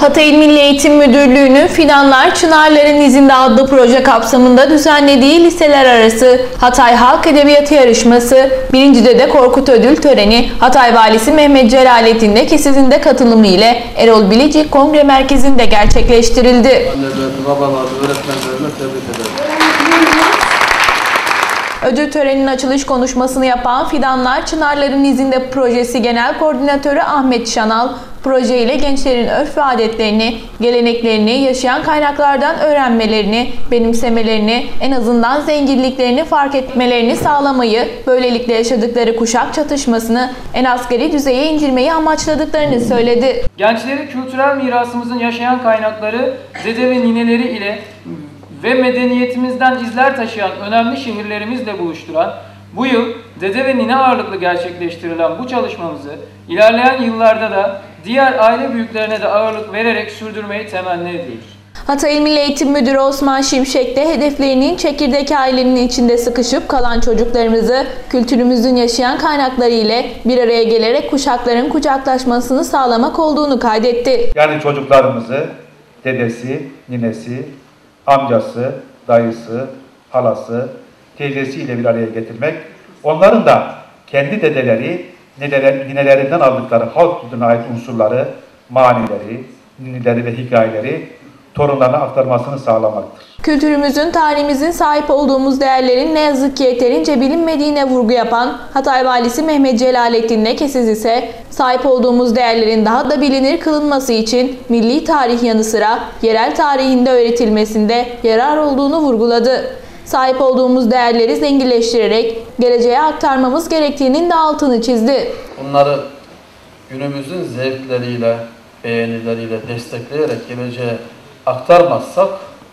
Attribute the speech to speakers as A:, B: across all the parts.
A: Hatay İl Milli Eğitim Müdürlüğü'nün Fidanlar Çınarların İzinde adlı proje kapsamında düzenlediği liseler arası Hatay Halk Edebiyatı Yarışması, 1. Dede Korkut Ödül Töreni Hatay Valisi Mehmet Celalettin Lekesiz'in de katılımı ile Erol Bilecik Kongre Merkezi'nde gerçekleştirildi.
B: Annelerini, babalarını, öğretmenlerini tebrik ederim.
A: Ödül töreninin açılış konuşmasını yapan Fidanlar Çınarların İzinde Projesi Genel Koordinatörü Ahmet Şanal, proje ile gençlerin örf ve adetlerini, geleneklerini yaşayan kaynaklardan öğrenmelerini, benimsemelerini, en azından zenginliklerini fark etmelerini sağlamayı, böylelikle yaşadıkları kuşak çatışmasını en asgari düzeye indirmeyi amaçladıklarını söyledi.
C: Gençleri kültürel mirasımızın yaşayan kaynakları, dede ve nineleri ile ve medeniyetimizden izler taşıyan önemli şehirlerimizle buluşturan, bu yıl dede ve nine ağırlıklı gerçekleştirilen bu çalışmamızı ilerleyen yıllarda da diğer aile büyüklerine de ağırlık vererek sürdürmeyi temenni ediyoruz.
A: Hatay İl Milli Eğitim Müdürü Osman Şimşek de hedeflerinin çekirdek ailenin içinde sıkışıp kalan çocuklarımızı kültürümüzün yaşayan kaynakları ile bir araya gelerek kuşakların kucaklaşmasını sağlamak olduğunu kaydetti.
D: Yani çocuklarımızı dedesi, ninesi, amcası, dayısı, halası, teyzesiyle bir araya getirmek, onların da kendi dedeleri, ninelerinden aldıkları halk kültürüne ait unsurları, manileri, ninnileri ve hikayeleri torunlarına aktarmasını sağlamaktır.
A: Kültürümüzün, tarihimizin sahip olduğumuz değerlerin ne yazık ki yeterince bilinmediğine vurgu yapan Hatay Valisi Mehmet Celalettin Lekesiz ise sahip olduğumuz değerlerin daha da bilinir kılınması için milli tarih yanı sıra yerel tarihinde öğretilmesinde yarar olduğunu vurguladı. Sahip olduğumuz değerleri zenginleştirerek geleceğe aktarmamız gerektiğinin de altını çizdi.
B: Bunları günümüzün zevkleriyle, beğenileriyle destekleyerek geleceğe aktarmazsak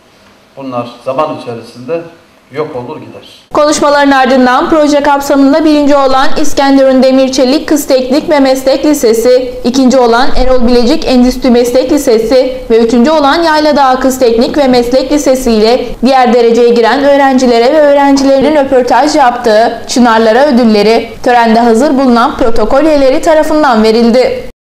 B: bunlar zaman içerisinde yok olur gider.
A: Konuşmaların ardından proje kapsamında 1. olan İskenderun Demirçelik Kız Teknik ve Meslek Lisesi, 2. olan Erol Bilecik Endüstri Meslek Lisesi ve 3. olan Yayladağ Kız Teknik ve Meslek Lisesi ile diğer dereceye giren öğrencilere ve öğrencilerin röportaj yaptığı Çınarlara ödülleri törende hazır bulunan protokolyeleri tarafından verildi.